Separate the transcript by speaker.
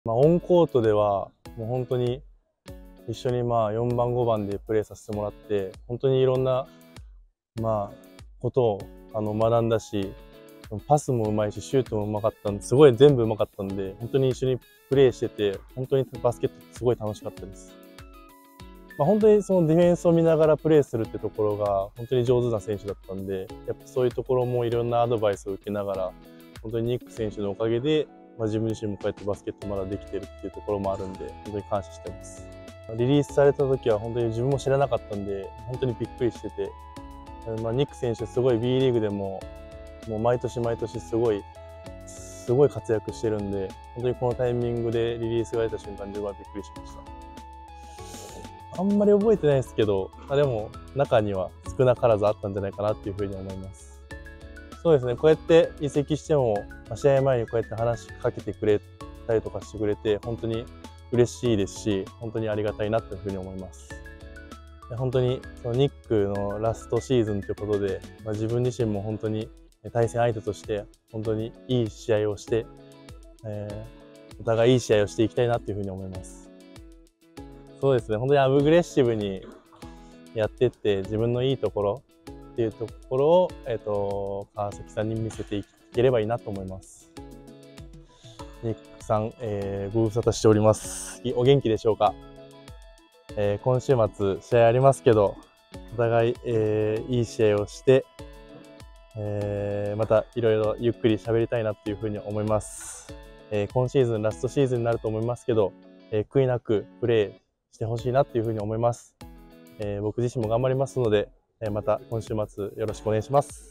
Speaker 1: オンコートではもう本当に一緒に4番5番でプレーさせてもらって、本当にいろんなことを学んだし、パスもうまいしシュートもうまかったんで、すごい全部うまかったんで、本当に一緒にプレーしてて、本当にバスケットってすごい楽しかったです。本当にそのディフェンスを見ながらプレーするってところが本当に上手な選手だったんで、やっぱそういうところもいろんなアドバイスを受けながら、本当にニック選手のおかげで、自分自身もこうやってバスケットまだできてるっていうところもあるんで、本当に感謝してます。リリースされた時は本当に自分も知らなかったんで、本当にびっくりしてて、ニック選手すごい B リーグでもう毎年毎年すごい活躍してるんで、本当にこのタイミングでリリースが出た瞬間自分はびっくりしました。あんまり覚えてないですけど、でも中には少なからずあったんじゃないかなっていうふうに思います。そうですね、こうやって移籍しても、試合前にこうやって話しかけてくれたりとかしてくれて、本当に嬉しいですし、本当にありがたいなというふうに思います。本当にそのニックのラストシーズンということで、自分自身も本当に対戦相手として本当にいい試合をして、お互いいい試合をしていきたいなというふうに思います。そうですね、本当にアグレッシブにやっていって、自分のいいところっていうところを、川崎さんに見せていければいいなと思います。ニックさん、ご無沙汰しております。お元気でしょうか。今週末試合ありますけど、お互い、いい試合をして、またいろいろゆっくり喋りたいなっていうふうに思います。今シーズンラストシーズンになると思いますけど、悔いなくプレーしてほしいなっていうふうに思います。僕自身も頑張りますので、また今週末よろしくお願いします。